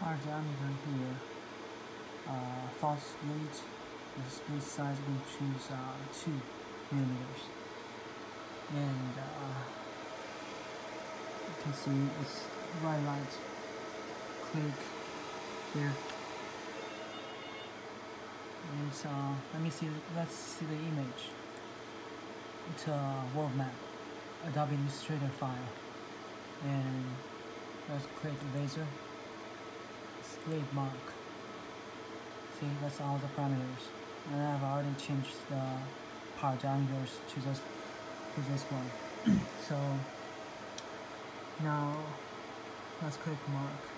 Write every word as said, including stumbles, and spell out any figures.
part diameter here, uh, false split, the split size we choose uh, two millimeters, and uh, you can see it's right light. Click here. And uh, let me see. Let's see the image. It's a world map, Adobe Illustrator file, and let's click laser. Split mark. See, that's all the parameters, and I've already changed the part diameters to this to this one. So now let's click mark.